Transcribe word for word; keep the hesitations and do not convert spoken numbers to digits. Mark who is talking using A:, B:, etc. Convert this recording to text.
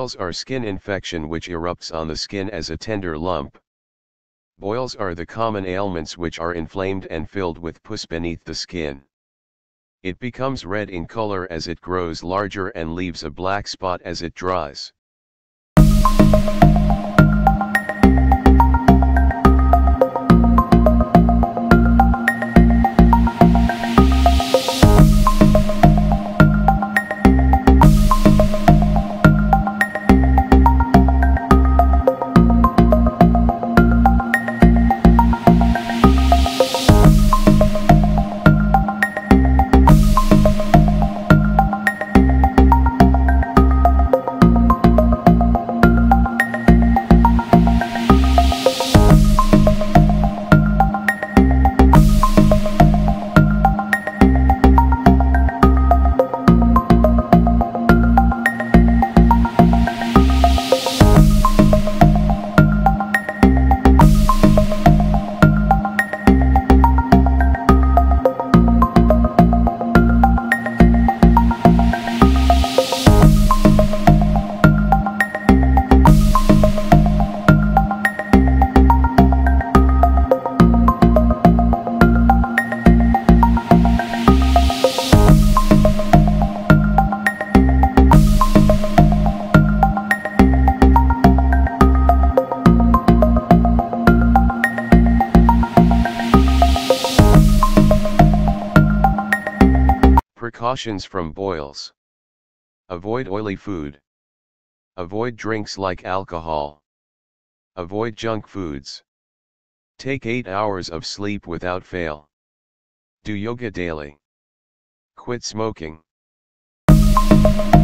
A: Boils are skin infection which erupts on the skin as a tender lump. Boils are the common ailments which are inflamed and filled with pus beneath the skin. It becomes red in color as it grows larger and leaves a black spot as it dries. Precautions from boils. Avoid oily food. Avoid drinks like alcohol. Avoid junk foods. Take eight hours of sleep without fail. Do yoga daily. Quit smoking.